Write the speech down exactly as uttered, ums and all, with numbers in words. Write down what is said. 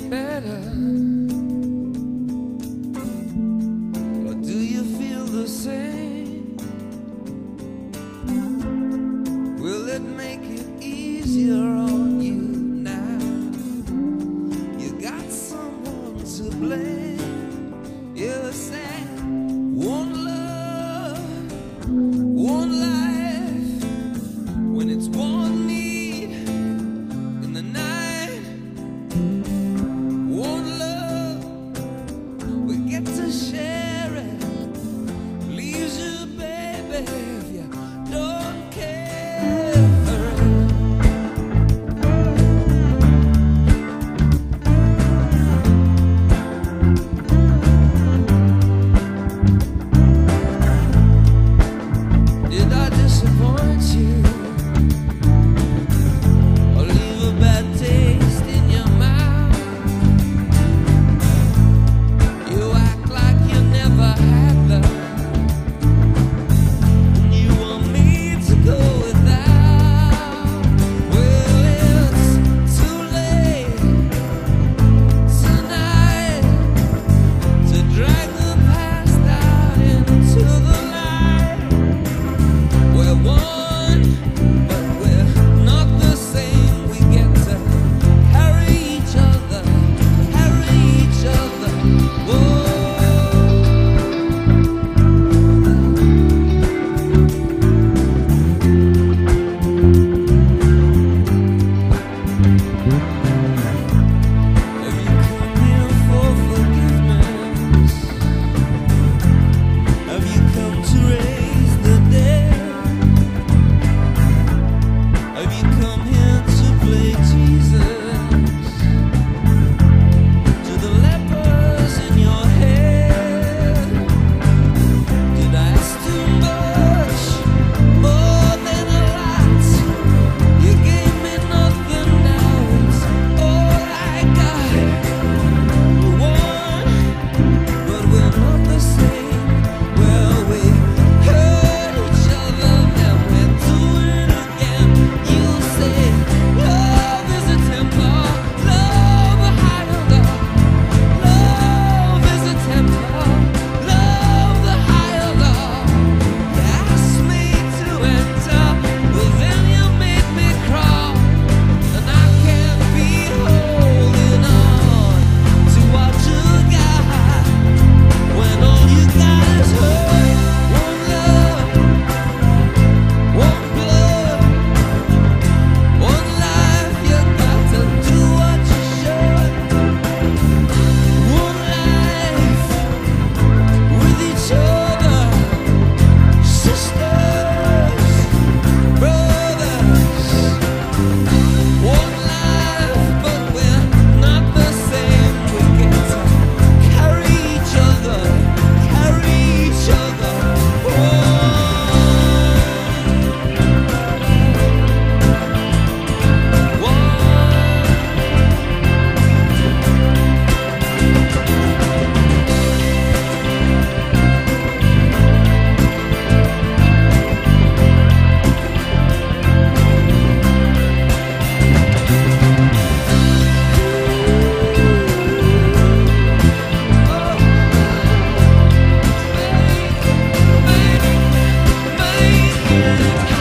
better? Or do you feel the same? Will it make it easier on you now? You got someone to blame. You say one love, one life, when it's one need in the night. One love, we get to share it. Leaves you, baby, if you don't care for it. Did I disappoint you? Or leave a bad taste in your mouth? You act like you never had love, and you want me to go without. Well, it's too late tonight to drag the past out into the light. We're one, but we're not the same. We get to carry each other, carry each other. Whoa. Have you come here for forgiveness? Have you come to raise the dead? Have you come here to play Jesus to the lepers in your head? Did I ask too much, more than a lot? You gave me nothing, now it's all I got. We're one, but we're not the same. Well, we hurt each other, and we're doing it again. You say love is a temper, love a higher law. Love is a temper, love the higher law. You asked me to enter, well then you made me crawl, and I can't be holding on to what you got when all you got is hurt. One love, one blood, one life. You got to do what you should. One life with each other, sisters, brothers. One life, but we're not the same. We get to carry each other, carry each other. One, one.